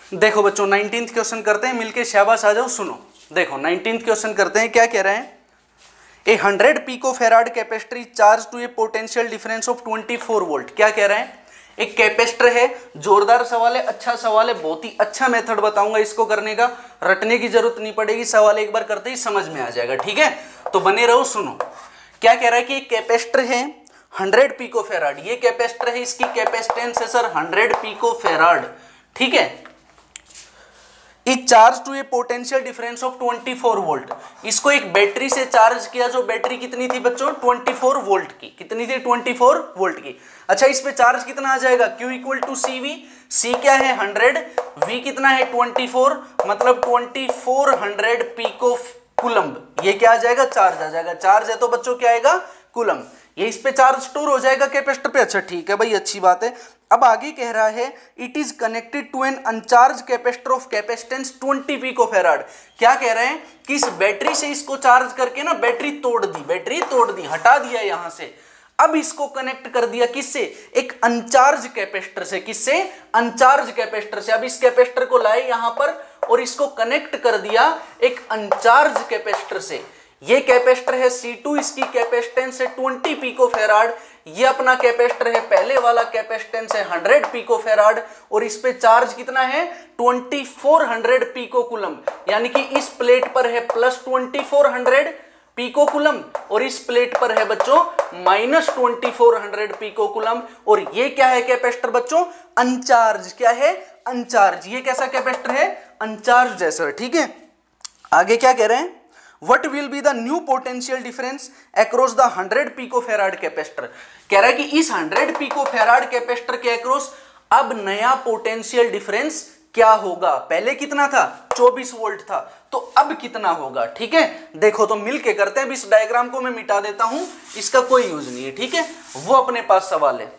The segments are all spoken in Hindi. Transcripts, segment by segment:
देखो बच्चों 19th क्वेश्चन करते हैं मिलके, शाबाश आ जाओ। सुनो देखो 19th क्वेश्चन करते हैं, क्या कह रहे हैं, a 100 picofarad capacitor is charge to a potential difference of 24 volt. क्या कह रहे हैं, एक कैपेसिटर है, जोरदार सवाल है, अच्छा सवाल है, बहुत ही अच्छा मेथड बताऊंगा इसको करने का, रटने की जरूरत नहीं पड़ेगी, सवाल एक बार करते ही समझ में आ जाएगा, ठीक है। तो बने रहो। सुनो क्या कह रहा है कि एक कैपेसिटर है 100 पिकोफैराड, ये कैपेसिटर है, इसकी कैपेसिटेंस है सर 100 पिकोफैराड, ठीक है। Is charge to a potential difference of 24 volt. इसको एक बैटरी से चार्ज किया, जो बैटरी कितनी थी बच्चों 24 वोल्ट की, कितनी थी 24 वोल्ट की। अच्छा इस पे चार्ज कितना आ जाएगा, Q equal to CV, C क्या है 100, V कितना है 24, मतलब 2400 पिको कूलम्ब, ये क्या आ जाएगा चार्ज आ जाएगा। चार्ज है तो बच्चों क्या आएगा कूलम्ब, ये इस पे चार्ज स्टोर हो जाएगा कैपेसिटर पे। अच्छा ठीक है भाई, अच्छी बात है। अब आगे कह रहा है it is connected to an uncharged capacitor of capacitance 20 picofarad. क्या कह रहे हैं कि इस बैटरी से इसको चार्ज करके ना बैटरी तोड़ दी, हटा दिया यहां से, अब इसको कनेक्ट कर दिया किससे, एक अनचार्ज कैपेसिटर से। किससे, अनचार्ज कैपेसिटर से। अब इस कैपेसिटर को लाए यहां पर और इसको कनेक्ट कर दिया एक अनचार्ज कैपेसिटर से। ये कैपेसिटर है C2, इसकी कैपेसिटेंस है 20 पिकोफैराड, ये अपना कैपेसिटर है, पहले वाला कैपेसिटेंस है 100 पिकोफैराड, और इस पे चार्ज कितना है 2400 पिको कूलम्ब, यानी कि इस प्लेट पर है प्लस 2400 पिको कूलम्ब और इस प्लेट पर है बच्चों माइनस 2400 पिको कूलम्ब। और ये क्या है कैपेसिटर बच्चों, अनचार्ज। क्या है, अनचार्ज। ये कैसा कैपेसिटर है, अनचार्ज जैसा, ठीक है। आगे क्या कह रहे हैं, What will be the new potential difference across the 100 picofarad capacitor. कह रहा है कि इस 100 पिकोफैराड कैपेसिटर के अक्रॉस अब नया पोटेंशियल डिफरेंस क्या होगा। पहले कितना था 24 वोल्ट था, तो अब कितना होगा, ठीक है। देखो तो मिलके करते हैं। इस डायग्राम को मैं मिटा देता हूं, इसका कोई यूज नहीं है, ठीक है, वो अपने पास सवाल है।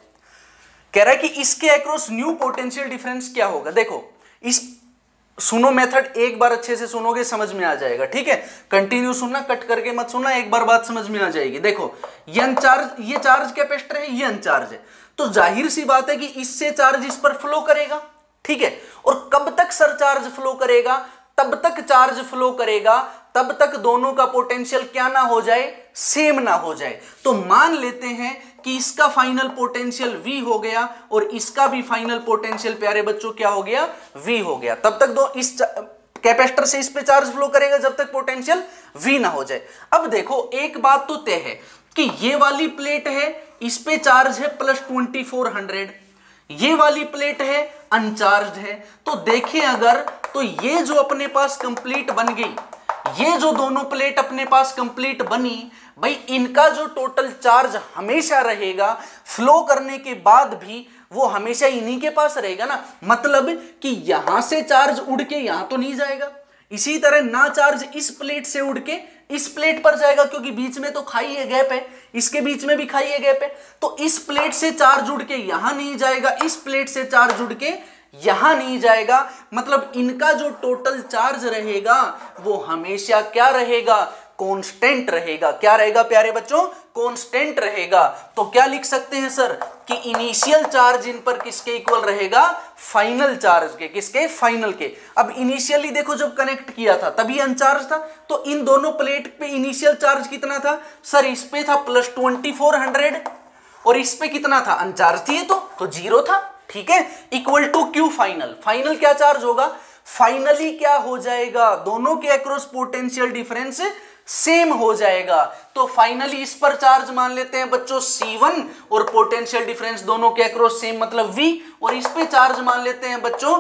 कह रहा है कि इसके अक्रॉस न्यू पोटेंशियल डिफरेंस क्या होगा। देखो इस सुनो मेथड, एक बार अच्छे से सुनोगे समझ में आ जाएगा, ठीक है। कंटिन्यू सुनना, कट करके मत सुनना, एक बार बात समझ में आ जाएगी। देखो ये अनचार्ज, ये चार्ज कैपेसिटर है, ये अनचार्ज है, तो जाहिर सी बात है कि इससे चार्ज इस पर फ्लो करेगा, ठीक है। और कब तक सर चार्ज फ्लो करेगा, तब तक चार्ज फ्लो करेगा तब तक दोनों का पोटेंशियल क्या ना हो जाए, सेम ना हो जाए। तो मान लेते हैं कि इसका फाइनल पोटेंशियल V हो गया और इसका भी फाइनल पोटेंशियल प्यारे बच्चों क्या हो गया, V हो गया। तब तक दो इस कैपेसिटर से इस पे चार्ज फ्लो करेगा जब तक पोटेंशियल V ना हो जाए। अब देखो एक बात तो तय है कि ये वाली प्लेट है, इस पे चार्ज है प्लस 2400, ये वाली प्लेट है अनचार्ज है। तो देखिए अगर, तो ये जो अपने पास कंप्लीट बन गई, ये जो दोनों प्लेट अपने पास कंप्लीट बनी, भाई इनका जो टोटल चार्ज हमेशा रहेगा, फ्लो करने के बाद भी वो हमेशा इन्हीं के पास रहेगा ना। मतलब कि यहां से चार्ज उड़ के यहां तो नहीं जाएगा, इसी तरह ना चार्ज इस प्लेट से उड़ के इस प्लेट पर जाएगा, क्योंकि बीच में तो खाई है गैप है, इसके बीच में भी खाई है गैप है। तो इस प्लेट से चार्ज उड़ के यहां नहीं जाएगा, इस प्लेट से चार्ज उड़ के यहां नहीं जाएगा। मतलब इनका जो टोटल चार्ज रहेगा वो हमेशा क्या रहेगा, कांस्टेंट रहेगा। क्या रहेगा प्यारे बच्चों, कांस्टेंट रहेगा। तो क्या लिख सकते हैं सर कि इनिशियल चार्ज इन पर किसके इक्वल रहेगा, फाइनल चार्ज के। किसके, फाइनल के। अब इनिशियली देखो जब कनेक्ट किया था तभी अनचार्ज था, तो इन दोनों प्लेट पे इनिशियल चार्ज कितना था सर, इस पे था प्लस 2400 और इस पे कितना था, अनचार्ज थी तो जीरो था, ठीक है। Equal to Q final. Final क्या चार्ज होगा, फाइनली क्या हो जाएगा, दोनों के अक्रॉस पोटेंशियल डिफरेंस सेम हो जाएगा। तो फाइनली इस पर चार्ज मान लेते हैं बच्चों C1 और पोटेंशियल डिफरेंस दोनों के अक्रॉस सेम मतलब V, और इस पे चार्ज मान लेते हैं बच्चों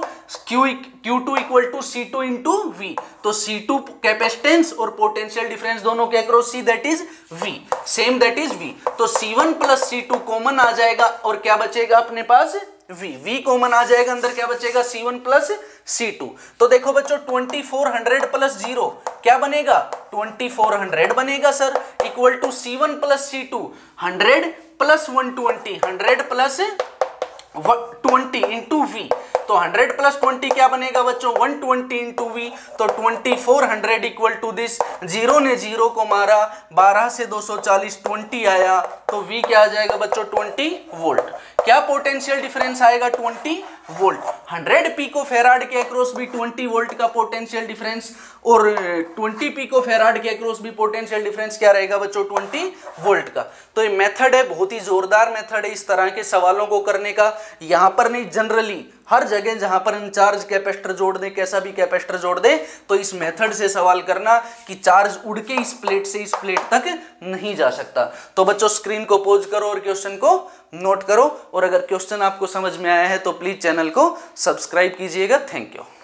Q2 equal to C2 into V। तो C2 कैपेसिटेंस और पोटेंशियल डिफरेंस दोनों के across C that is V, same that is V। तो C1 प्लस C2 कॉमन आ जाएगा और क्या बचेगा अपने पास, V कॉमन आ जाएगा, अंदर क्या बचेगा C1 प्लस C2। तो देखो बच्चों 2400 प्लस 0 क्या बनेगा, 2400 बनेगा sir, equal to C1 plus C2 100 plus 120, 100 plus 20 into V। तो 100 प्लस 20 क्या बनेगा बच्चों, 120 इंटू V। तो 2400 इक्वल टू दिस, जीरो ने जीरो को मारा, 12 से 240 20 आया, तो V क्या आ जाएगा बच्चों 20 वोल्ट। क्या पोटेंशियल डिफरेंस आएगा 20 वोल्ट। 100 पिको फेराड के अक्रॉस भी 20 वोल्ट का पोटेंशियल डिफरेंस और 20 पिको फेराड के अक्रॉस भी पोटेंशियल डिफरेंस क्या रहेगा बच्चों 20 वोल्ट का। तो ये मेथड है, बहुत ही जोरदार मेथड है इस तरह के सवालों को करने का। यहां पर नहीं, जनरली हर जगह जहां पर इंचार्ज कैपेसिटर जोड़ दे, कैसा भी कैपेसिटर जोड़ दे, तो इस मेथड से सवाल करना कि चार्ज उड़ के इस प्लेट से इस प्लेट तक नहीं जा सकता। तो बच्चों स्क्रीन को पॉज करो और क्वेश्चन को नोट करो, और अगर क्वेश्चन आपको समझ में आया है तो प्लीज चैनल को सब्सक्राइब कीजिएगा। Thank you.